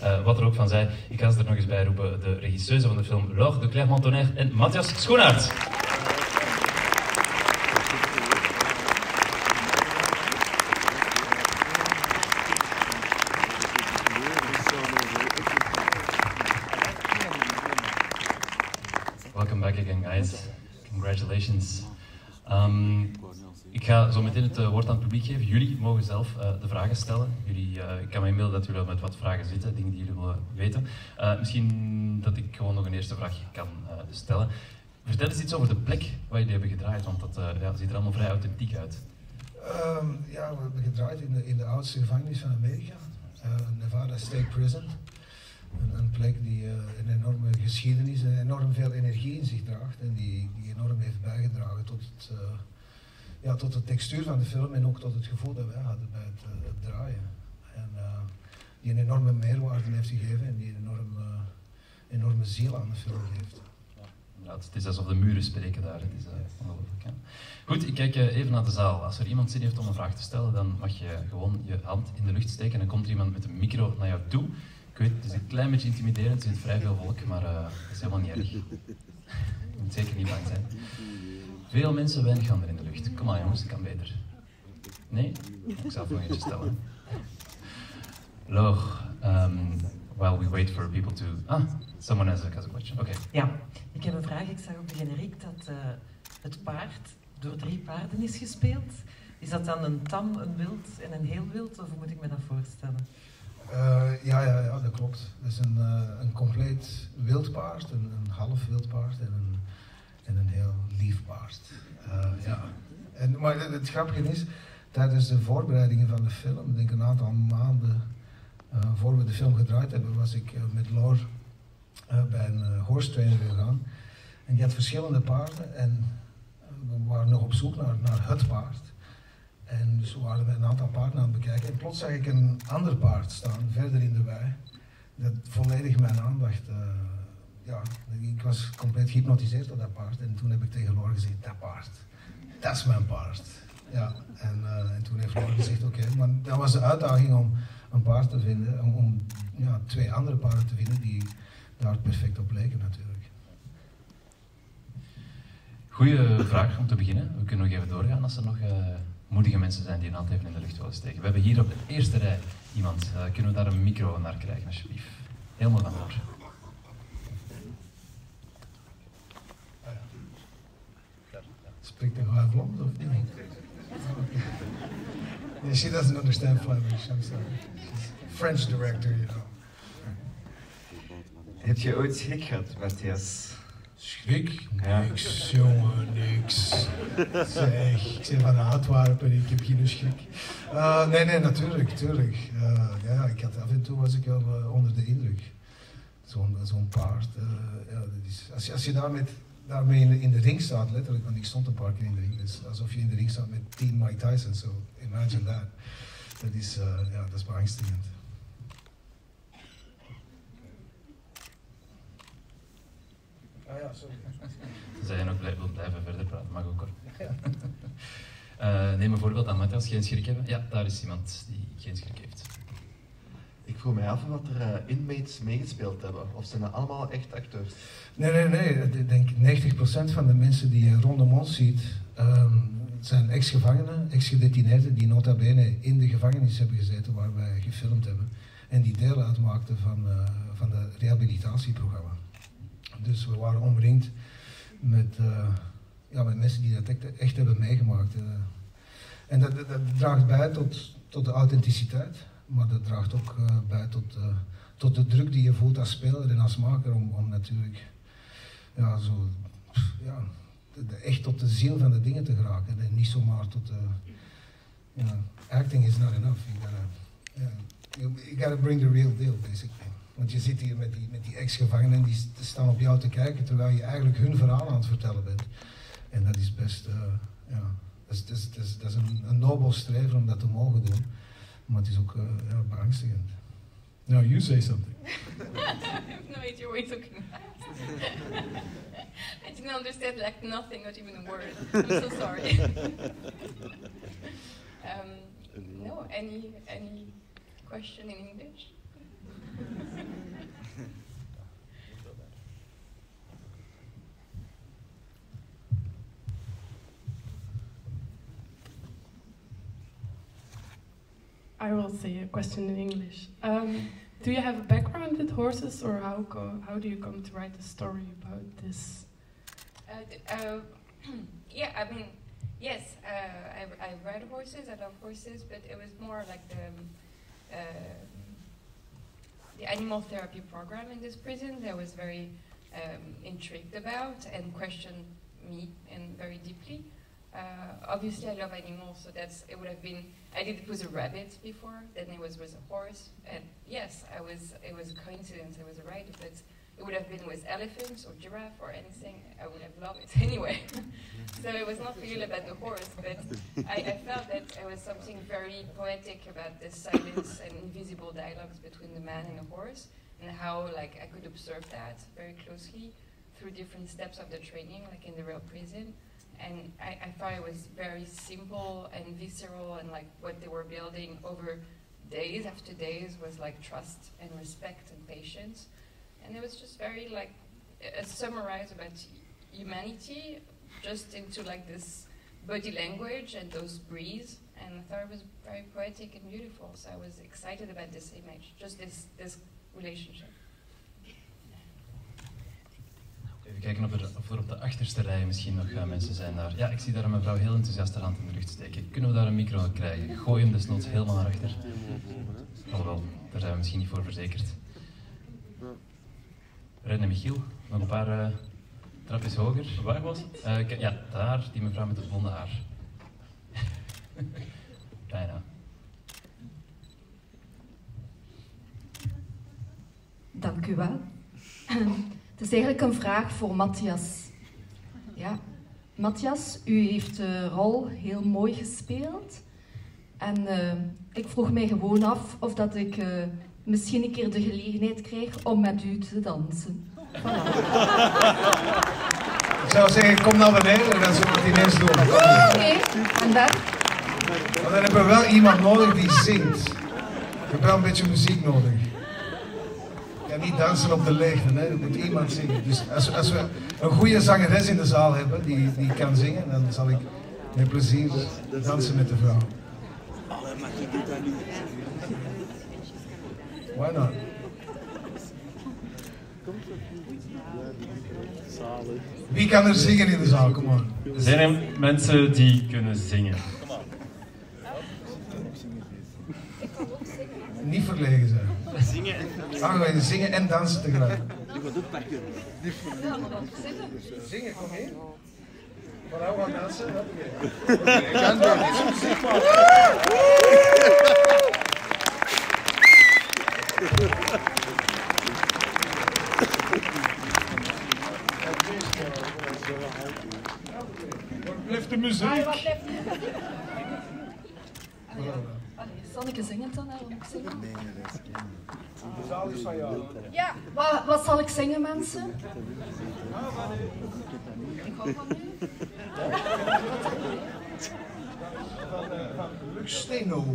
wat er ook van zij. Ik ga ze er nog eens bij roepen. De regisseuse van de film, Laure de Clermont-Tonnerre en Matthias Schoenaert. Welcome back again, guys. Congratulations. Ik ga zo meteen het woord aan het publiek geven. Jullie mogen zelf de vragen stellen. Ik kan me inbeelden dat jullie met wat vragen zitten, dingen die jullie willen weten. Misschien dat ik gewoon nog een eerste vraag kan stellen. Vertel eens iets over de plek waar jullie hebben gedraaid, want dat ziet er allemaal vrij authentiek uit. Ja, we hebben gedraaid in de oudste gevangenis van Amerika, Nevada State Prison. Een plek die een enorme geschiedenis en enorm veel energie in zich draagt en die enorm heeft bijgedragen tot de textuur van de film en ook tot het gevoel dat wij hadden bij het draaien. En die een enorme meerwaarde heeft gegeven en die een enorme ziel aan de film geeft. Ja, het is alsof de muren spreken daar, het is ongelooflijk. Ja. Goed, ik kijk even naar de zaal. Als er iemand zin heeft om een vraag te stellen, dan mag je gewoon je hand in de lucht steken en dan komt er iemand met een micro naar jou toe. Ik weet, het is een klein beetje intimiderend, er zit vrij veel volk, maar dat is helemaal niet erg. Je moet zeker niet bang zijn. Veel mensen, weinig handen in de lucht. Kom maar jongens, dat kan beter. Nee? Ik zal het nog eentje stellen. Laure, while we wait for people to... someone has a question. Okay. Ja, ik heb een vraag. Ik zag op de generiek dat het paard door 3 paarden is gespeeld. Is dat dan een tam, een wild en een heel wild, of hoe moet ik me dat voorstellen? Ja, dat klopt. Het is een compleet wild paard, een half wild paard en een heel lief paard. Ja. Maar het grappige is, tijdens de voorbereidingen van de film, ik denk een aantal maanden voor we de film gedraaid hebben, was ik met Laure bij een horse trainer gegaan. En die had verschillende paarden en we waren nog op zoek naar het paard. En dus we waren met een aantal paarden aan het bekijken. En plots zag ik een ander paard staan, verder in de wei. Dat volledig mijn aandacht... ik was compleet gehypnotiseerd door dat paard. En toen heb ik tegen Laure gezegd, dat paard, dat is mijn paard. Ja, en toen heeft Laure gezegd, oké. Maar dat was de uitdaging om een paard te vinden. Om 2 andere paarden te vinden die daar perfect op leken natuurlijk. Goeie vraag om te beginnen. We kunnen nog even doorgaan als er nog... moedige mensen zijn die een hand even in de lucht willen steken. We hebben hier op de eerste rij iemand. Kunnen we daar een micro naar krijgen, alsjeblieft? Helemaal van voor. Spreekt hij gewoon Vlaams of niet? Yeah, she doesn't understand Flemish, I'm sorry. She's French director, you know. Heb je ooit schrik gehad, Matthias? Schrik? Niks, jongen, niks. Zeg, ik ben van Antwerpen, ik heb geen schrik. Nee, natuurlijk. Ik had, af en toe was ik wel onder de indruk. Zo'n paard. Als je daarmee in de ring staat, letterlijk, want ik stond een paar keer in de ring, dus alsof je in de ring staat met 10 Mike Tyson, so imagine that. Dat is beangstigend. Sorry. Ze zijn ook wil blijven verder praten, mag ook hoor. Neem een voorbeeld aan Matthias, geen schrik hebben. Ja, daar is iemand die geen schrik heeft. Ik vroeg mij af wat er inmates meegespeeld hebben, of zijn dat allemaal echt acteurs? Nee. Ik denk 90% van de mensen die je rondom ons ziet, zijn ex-gevangenen, ex-gedetineerden die nota bene in de gevangenis hebben gezeten waar wij gefilmd hebben. En die deel uitmaakten van de rehabilitatieprogramma. Dus we waren omringd met mensen die dat echt hebben meegemaakt. En dat draagt bij tot de authenticiteit, maar dat draagt ook bij tot de druk die je voelt als speler en als maker om natuurlijk echt tot de ziel van de dingen te geraken. En niet zomaar tot acting is not enough. You gotta bring the real deal, basically. Want je zit hier met die ex-gevangenen die staan op jou te kijken terwijl je eigenlijk hun verhaal aan het vertellen bent. En dat is best, dat is een nobel streven om dat te mogen doen. Maar het is ook beangstigend. Now you say something. I have no idea what you're talking about. I didn't understand like nothing, not even a word. I'm so sorry. No, any question in English? I will say a question in English. Do you have a background with horses, or how do you come to write a story about this? Yeah, I mean, yes, I ride horses, I love horses, but it was more like the animal therapy program in this prison that I was very intrigued about and questioned me and very deeply. Obviously, I love animals, so it would have been. I did it with a rabbit before, then it was with a horse, and yes, it was a coincidence. I was right, but it would have been with elephants or giraffe or anything. I would have loved it anyway. So it was not really about the horse, but I felt that there was something very poetic about this silence and invisible dialogues between the man and the horse, and how like I could observe that very closely through different steps of the training, like in the real prison. And I thought it was very simple and visceral, and like what they were building over days after days was like trust and respect and patience. And it was just very like a summarize about humanity just into like this body language and those breathes. And I thought it was very poetic and beautiful. So I was excited about this image, just this relationship. Even kijken of er op de achterste rij misschien nog mensen zijn daar. Ja, ik zie daar een mevrouw heel enthousiast haar hand in de lucht steken. Kunnen we daar een micro krijgen? Gooi hem desnoods helemaal naar achter. Alhoewel, daar zijn we misschien niet voor verzekerd. René Michiel, nog een paar trapjes hoger. Waar was het? Ja, daar, die mevrouw met het blonde haar. Bijna. Dank u wel. Het is eigenlijk een vraag voor Matthias. Ja, Matthias, u heeft de rol heel mooi gespeeld. En ik vroeg mij gewoon af of dat ik misschien een keer de gelegenheid krijg om met u te dansen. Voilà. Ik zou zeggen, kom naar beneden en dan zullen we het ineens doen. Oké, en dan? Maar dan hebben we wel iemand nodig die zingt. Je hebt wel een beetje muziek nodig. Je kan niet dansen op de leegte, hè? Er moet iemand zingen. Dus als we een goede zangeres in de zaal hebben die kan zingen, dan zal ik met plezier dansen met de vrouw. Why not? Wie kan er zingen in de zaal? Kom maar. Zijn er mensen die kunnen zingen? Niet verlegen zijn. Zingen en zingen en dansen tegelijk. Die gaat ook pakken. Zingen, kom in. Maar nou gaan dansen, dat ik kan dat niet muziek Wat blijft de muziek? Zal ik zingen dan? Zingen? De zaal is van jou. Ja, wat zal ik zingen, mensen? Ik hou van u. Van Luxsteno.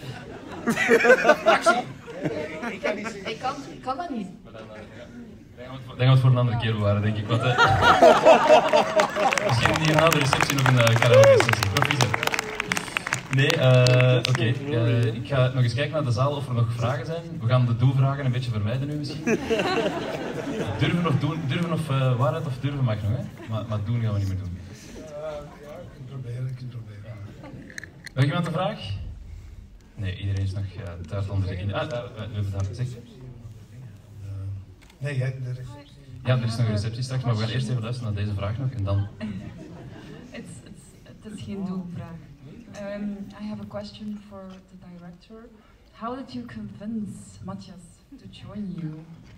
Ik kan niet zingen. Ik kan dat niet. Dan gaan we het voor een andere keer bewaren, denk ik. Want, misschien hier na de receptie nog een karaoke-sessie. Proficiat. Nee, oké. Ik ga nog eens kijken naar de zaal of er nog vragen zijn. We gaan de doe-vragen een beetje vermijden nu misschien. Durven of waarheid of durven mag nog, hè? Maar doen gaan we niet meer doen. Ja, ik kan proberen. Nog iemand een vraag? Nee, iedereen is nog thuis onder de indruk. We hebben het daar gezegd. Nee, jij de receptie. Ja, er is nog een receptie straks, maar we gaan eerst even luisteren naar deze vraag nog en dan... Het is geen doelvraag. I have a question for the director. How did you convince Matthias to join you?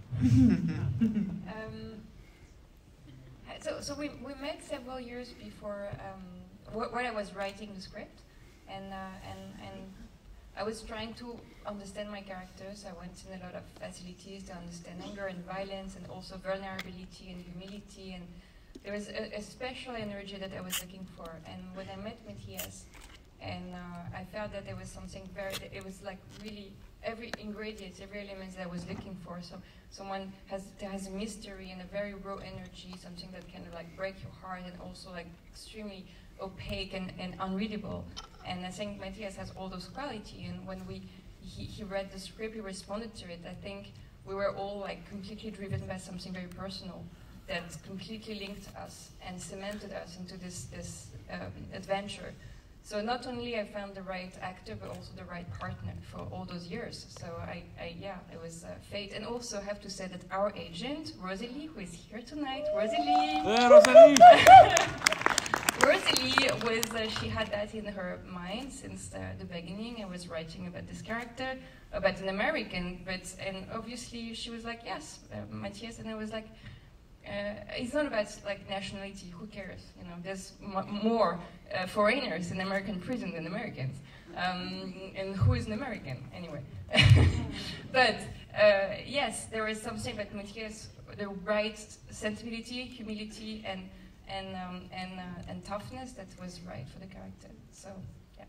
So we met several years before when I was writing the script, and I was trying to understand my characters. I went in a lot of facilities to understand anger and violence, and also vulnerability and humility, and there was a special energy that I was looking for. And when I met Matthias, and I felt that there was something it was like really every ingredient, every element that I was looking for. So someone that has a mystery and a very raw energy, something that can like break your heart and also like extremely opaque and unreadable. And I think Matthias has all those qualities. And when we he read the script, he responded to it. I think we were all like completely driven by something very personal that completely linked us and cemented us into this adventure. So not only I found the right actor, but also the right partner for all those years. So yeah, it was fate. And also I have to say that our agent, Rosalie, who is here tonight, Rosalie! Rosalie! Rosalie was, she had that in her mind since the beginning. I was writing about this character, about an American, and obviously she was like, yes, Matthias, and I was like, it's not about like nationality, who cares? You know, there's more foreigners in American prison than Americans. And who is an American, anyway? But yes, there is something about Matthias, the right sensibility, humility, and toughness that was right for the character. So yeah,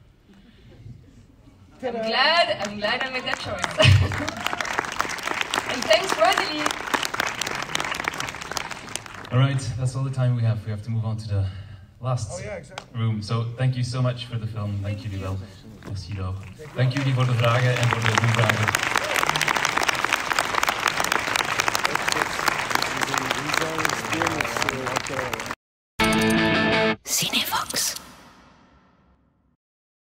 I'm glad I made that choice. And thanks, Rosalie. All right, that's all the time we have. We have to move on to the last room. So thank you so much for the film. Thank jullie wel. Merci, Laure. Dank jullie voor de vragen en voor de vragen.